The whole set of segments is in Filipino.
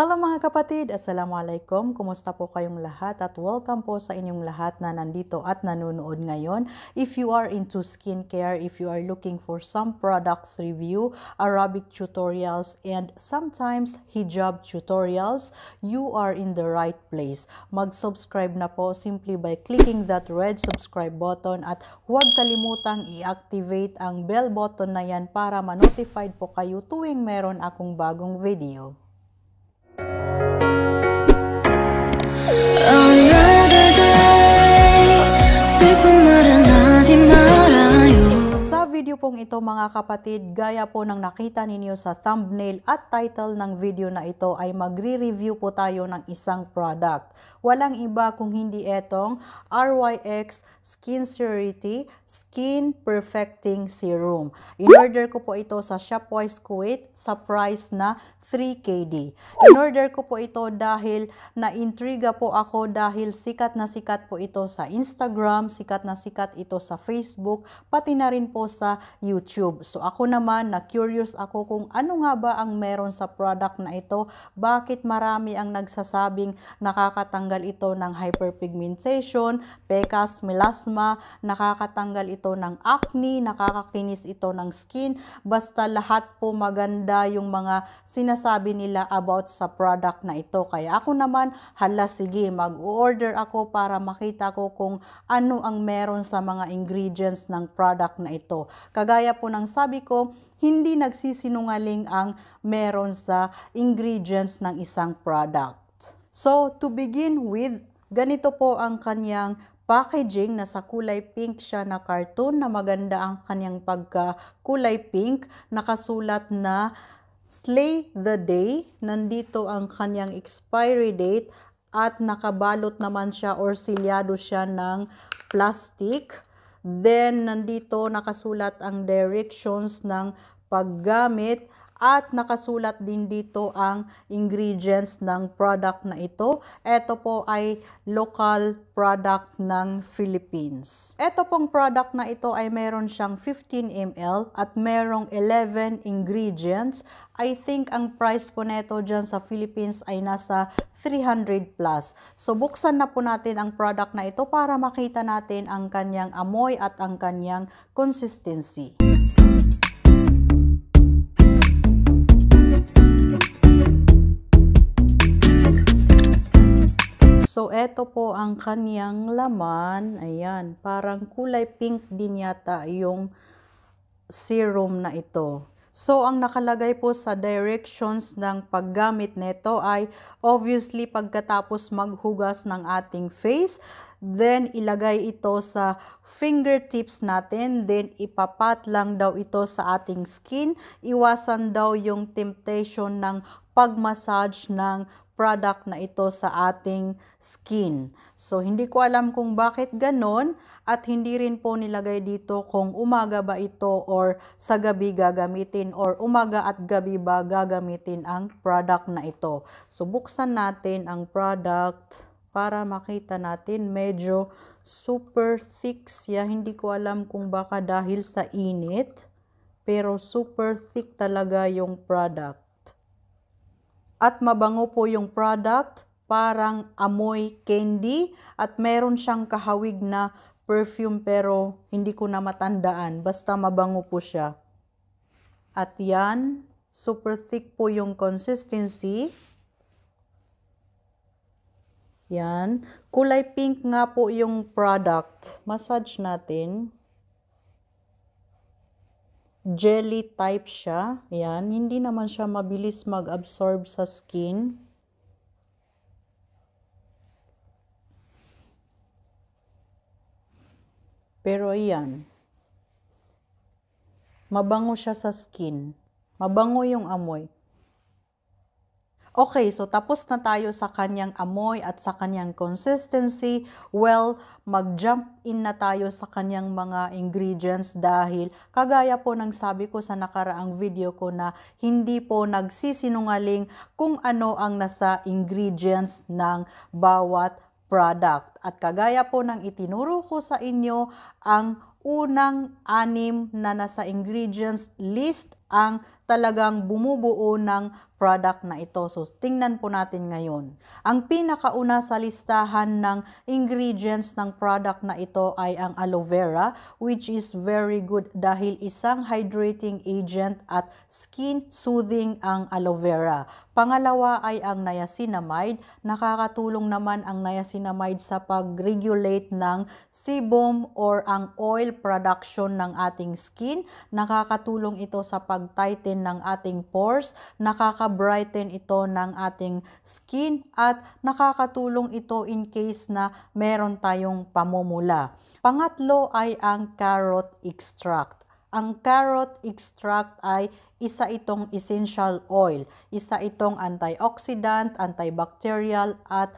Hello mga kapatid, Assalamualaikum. Kumusta po kayong lahat at welcome po sa inyong lahat na nandito at nanonood ngayon. If you are into skincare, if you are looking for some products review, Arabic tutorials, and sometimes hijab tutorials, you are in the right place. Mag-subscribe na po simply by clicking that red subscribe button at huwag kalimutang i-activate ang bell button na yan para ma-notified po kayo tuwing meron akong bagong video. Sa video pong ito mga kapatid, gaya po ng nakita ninyo sa thumbnail at title ng video na ito ay magre-review po tayo ng isang product. Walang iba kung hindi etong RYX Skin Surety Skin Perfecting Serum. In-order ko po ito sa Shopwise Kuwait sa price na 3KD. In-order ko po ito dahil na-intriga po ako dahil sikat na sikat po ito sa Instagram, sikat na sikat ito sa Facebook, pati na rin po sa YouTube. So ako naman, na-curious ako kung ano nga ba ang meron sa product na ito, bakit marami ang nagsasabing nakakatanggal ito ng hyperpigmentation, pekas, melasma, nakakatanggal ito ng acne, nakakakinis ito ng skin, basta lahat po maganda yung mga sinasabi nila about sa product na ito. Kaya ako naman, hala sige, mag-order ako para makita ko kung ano ang meron sa mga ingredients ng product na ito. Kagaya po ng sabi ko, hindi nagsisinungaling ang meron sa ingredients ng isang product. So, to begin with, ganito po ang kanyang packaging. Nasa kulay pink siya na cartoon na maganda ang kanyang pagka-kulay pink. Nakasulat na Slay the Day. Nandito ang kanyang expiry date at nakabalot naman siya or silyado siya ng plastic. Then, nandito nakasulat ang directions ng paggamit at nakasulat din dito ang ingredients ng product na ito. Ito po ay local product ng Philippines. Ito pong product na ito ay meron siyang 15 ml at merong 11 ingredients. I think ang price po nito dyan sa Philippines ay nasa 300 plus. So buksan na po natin ang product na ito para makita natin ang kanyang amoy at ang kanyang consistency. So, eto po ang kaniyang laman. Ayan, parang kulay pink din yata yung serum na ito. So, ang nakalagay po sa directions ng paggamit nito ay obviously pagkatapos maghugas ng ating face, then ilagay ito sa fingertips natin, then ipapat lang daw ito sa ating skin. Iwasan daw yung temptation ng pag-massage ng product na ito sa ating skin. So, hindi ko alam kung bakit ganon at hindi rin po nilagay dito kung umaga ba ito or sa gabi gagamitin or umaga at gabi ba gagamitin ang product na ito. So, buksan natin ang product para makita natin. Medyo super thick siya. Hindi ko alam kung baka dahil sa init, pero super thick talaga yung product. At mabango po yung product, parang amoy candy at meron siyang kahawig na perfume pero hindi ko na matandaan, basta mabango po siya. At yan, super thick po yung consistency. Yan, kulay pink nga po yung product. Massage natin. Jelly type siya. Yan, hindi naman siya mabilis mag-absorb sa skin. Pero ayan, mabango siya sa skin. Mabango yung amoy. Okay, so tapos na tayo sa kanyang amoy at sa kanyang consistency. Well, mag-jump in na tayo sa kanyang mga ingredients dahil kagaya po ng sabi ko sa nakaraang video ko na hindi po nagsisinungaling kung ano ang nasa ingredients ng bawat product. At kagaya po ng itinuro ko sa inyo, ang unang 6 na nasa ingredients list ang talagang bumubuo ng product na ito. So, tingnan po natin ngayon. Ang pinakauna sa listahan ng ingredients ng product na ito ay ang aloe vera, which is very good dahil isang hydrating agent at skin soothing ang aloe vera. Pangalawa ay ang niacinamide. Nakakatulong naman ang niacinamide sa pag-regulate ng sebum or ang oil production ng ating skin. Nakakatulong ito sa pag-tighten ng ating pores, nakaka-brighten ito ng ating skin at nakakatulong ito in case na meron tayong pamumula. Pangatlo ay ang carrot extract. Ang carrot extract ay isa itong essential oil. Isa itong antioxidant, antibacterial at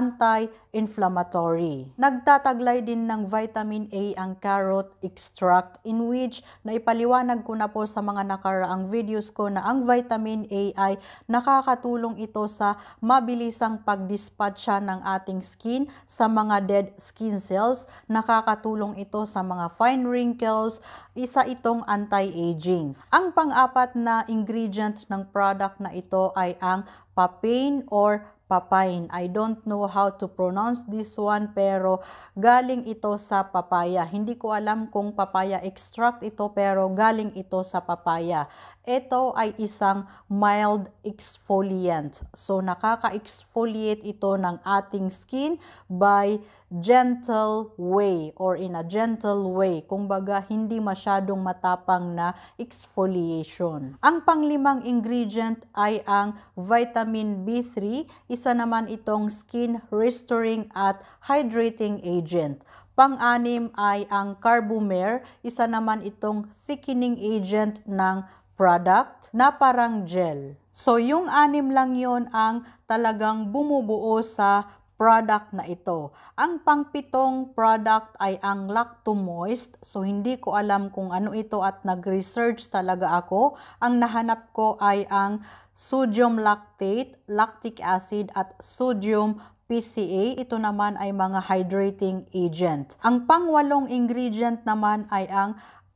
anti-inflammatory. Nagtataglay din ng vitamin A ang carrot extract, in which naipaliwanag ko na po sa mga nakaraang videos ko na ang vitamin A ay nakakatulong ito sa mabilisang pag-dispatcha ng ating skin sa mga dead skin cells. Nakakatulong ito sa mga fine wrinkles. Isa itong anti-aging. Ang pang-apat na ingredient ng product na ito ay ang papain or papine. I don't know how to pronounce this one, pero galing ito sa papaya. Hindi ko alam kung papaya extract ito, pero galing ito sa papaya. Ito ay isang mild exfoliant. So, nakaka-exfoliate ito ng ating skin by gentle way or in a gentle way. Kumbaga, hindi masyadong matapang na exfoliation. Ang panglimang ingredient ay ang vitamin B3. Isa naman itong skin restoring at hydrating agent. Pang-anim ay ang carbomer. Isa naman itong thickening agent ng product na parang gel. So, yung 6 lang yon ang talagang bumubuo sa product na ito. Ang pang-7 product ay ang Lactomoist. So, hindi ko alam kung ano ito at nag-research talaga ako. Ang nahanap ko ay ang sodium lactate, lactic acid at sodium PCA. Ito naman ay mga hydrating agent. Ang pang-8 ingredient naman ay ang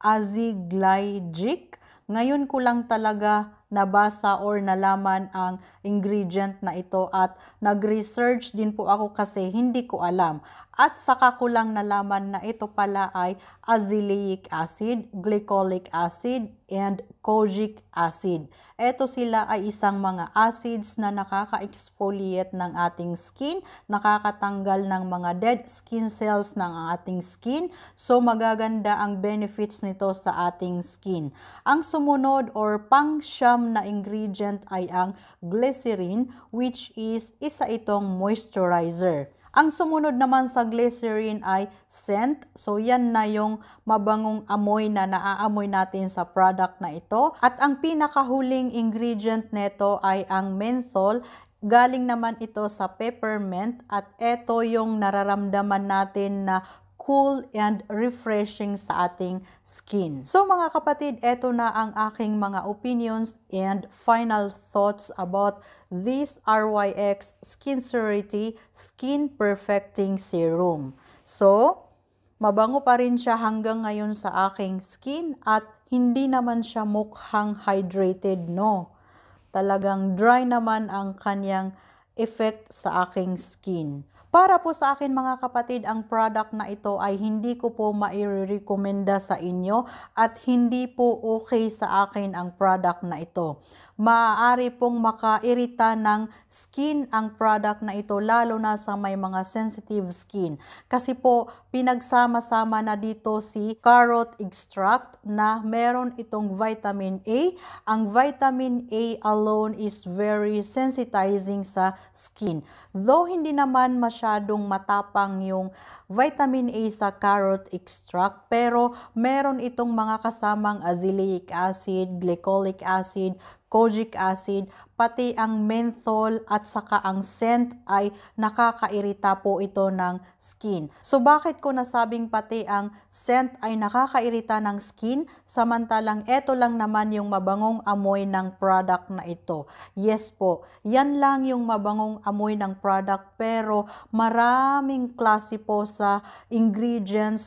aziglygic. Ngayon ko lang talaga nabasa or nalaman ang ingredient na ito at nag-research din po ako kasi hindi ko alam. At saka ko lang nalaman na ito pala ay azelaic acid, glycolic acid, and kojic acid. Ito sila ay isang mga acids na nakaka-exfoliate ng ating skin, nakakatanggal ng mga dead skin cells ng ating skin. So, magaganda ang benefits nito sa ating skin. Ang sumunod or pang-siyam na ingredient ay ang glycerin, which is isa itong moisturizer. Ang sumunod naman sa glycerin ay scent. So, yan na yung mabangong amoy na naaamoy natin sa product na ito. At ang pinakahuling ingredient nito ay ang menthol. Galing naman ito sa peppermint at ito yung nararamdaman natin na cool and refreshing sa ating skin. So mga kapatid, eto na ang aking mga opinions and final thoughts about this RYX Skin Surety Skin Perfecting Serum. So, mabango pa rin siya hanggang ngayon sa aking skin at hindi naman siya mukhang hydrated, no. Talagang dry naman ang kanyang effect sa aking skin. Para po sa akin mga kapatid, ang product na ito ay hindi ko po mai-recommenda sa inyo at hindi po okay sa akin ang product na ito. Maaari pong makairita ng skin ang product na ito, lalo na sa may mga sensitive skin. Kasi po, pinagsama-sama na dito si carrot extract na meron itong vitamin A. Ang vitamin A alone is very sensitizing sa skin. Though hindi naman masyadong matapang yung vitamin A sa carrot extract, pero meron itong mga kasamang azelaic acid, glycolic acid, kojic acid, pati ang menthol at saka ang scent ay nakakairita po ito ng skin. So bakit ko nasabing pati ang scent ay nakakairita ng skin, samantalang ito lang naman yung mabangong amoy ng product na ito? Yes po, yan lang yung mabangong amoy ng product, pero maraming klase po sa ingredients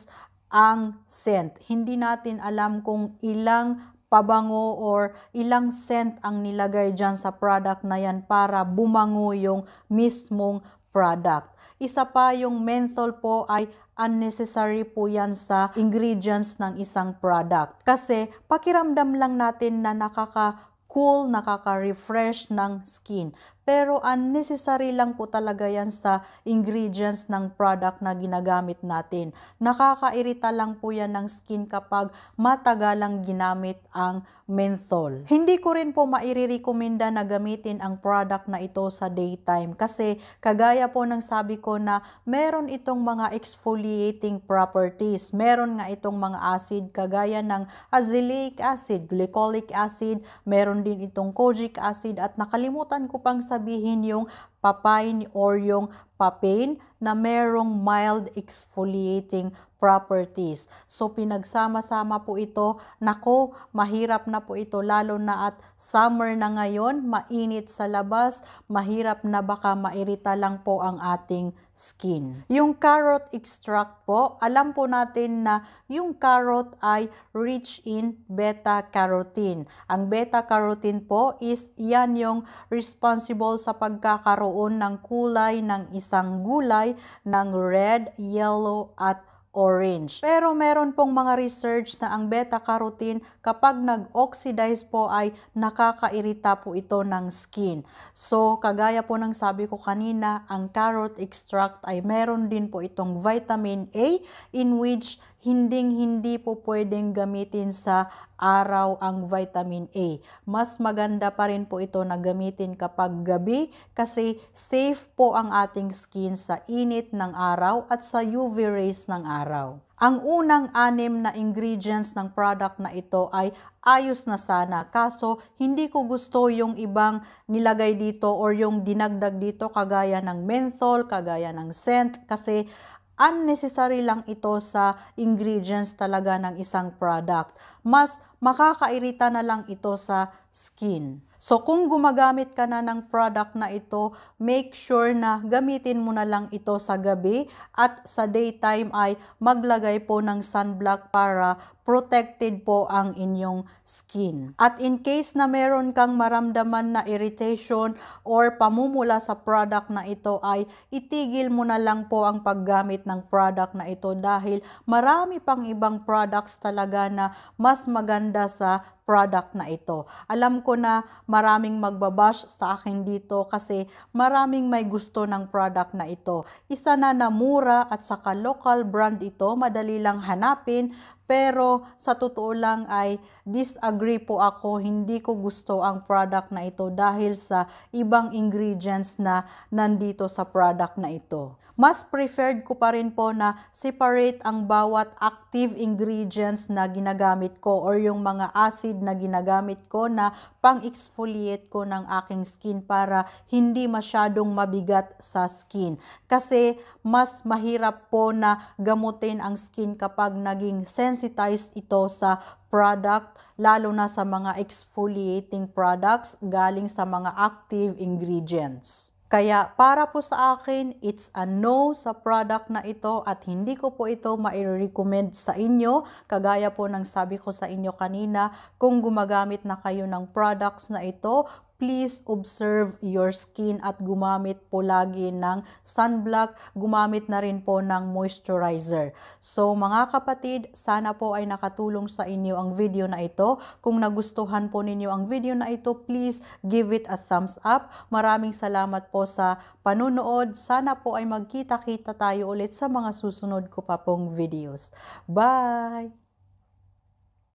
ang scent. Hindi natin alam kung ilang pabango or ilang scent ang nilagay dyan sa product na yan para bumango yung mismong product. Isa pa yung menthol po ay unnecessary po yan sa ingredients ng isang product. Kasi pakiramdam lang natin na nakaka-cool, nakaka-refresh ng skin. Pero unnecessary lang po talaga yan sa ingredients ng product na ginagamit natin. Nakakairita lang po yan ng skin kapag matagalang ginamit ang menthol. Hindi ko rin po maire-recommenda na gamitin ang product na ito sa daytime kasi kagaya po ng sabi ko na meron itong mga exfoliating properties. Meron nga itong mga acid kagaya ng azelaic acid, glycolic acid, meron din itong kojic acid at nakalimutan ko pang sabihin yung papain or yung papain na merong mild exfoliating properties. So pinagsama-sama po ito, nako, mahirap na po ito lalo na at summer na ngayon, mainit sa labas, mahirap na baka mairita lang po ang ating skin. Yung carrot extract po, alam po natin na yung carrot ay rich in beta-carotene. Ang beta-carotene po is yan yung responsible sa pagkakaroon ng kulay ng isang gulay ng red, yellow at orange. Pero meron pong mga research na ang beta-carotene kapag nag-oxidize po ay nakakairita po ito ng skin. So, kagaya po ng sabi ko kanina, ang carrot extract ay meron din po itong vitamin A in which hindi po pwedeng gamitin sa araw ang vitamin A. Mas maganda pa rin po ito na gamitin kapag gabi kasi safe po ang ating skin sa init ng araw at sa UV rays ng araw. Ang unang 6 na ingredients ng product na ito ay ayos na sana. Kaso, hindi ko gusto yung ibang nilagay dito or yung dinagdag dito kagaya ng menthol, kagaya ng scent kasi unnecessary lang ito sa ingredients talaga ng isang product. Mas makakairita na lang ito sa skin. So kung gumagamit ka na ng product na ito, make sure na gamitin mo na lang ito sa gabi at sa daytime ay maglagay po ng sunblock para protected po ang inyong skin. At in case na meron kang maramdaman na irritation or pamumula sa product na ito ay itigil mo na lang po ang paggamit ng product na ito dahil marami pang ibang products talaga na mas maganda sa product na ito. Alam ko na maraming magbabash sa akin dito kasi maraming may gusto ng product na ito. Isa na mura at saka local brand ito, madali lang hanapin. Pero sa totoo lang ay disagree po ako, hindi ko gusto ang product na ito dahil sa ibang ingredients na nandito sa product na ito. Mas preferred ko pa rin po na separate ang bawat active ingredients na ginagamit ko or yung mga acid na ginagamit ko na pang-exfoliate ko ng aking skin para hindi masyadong mabigat sa skin. Kasi mas mahirap po na gamutin ang skin kapag naging sensitized ito sa product, lalo na sa mga exfoliating products galing sa mga active ingredients. Kaya para po sa akin, it's a no sa product na ito at hindi ko po ito mai-recommend sa inyo. Kagaya po ng sabi ko sa inyo kanina, kung gumagamit na kayo ng products na ito, please observe your skin at gumamit po lagi ng sunblock, gumamit na rin po ng moisturizer. So mga kapatid, sana po ay nakatulong sa inyo ang video na ito. Kung nagustuhan po ninyo ang video na ito, please give it a thumbs up. Maraming salamat po sa panunood. Sana po ay magkita-kita tayo ulit sa mga susunod ko pa pong videos. Bye!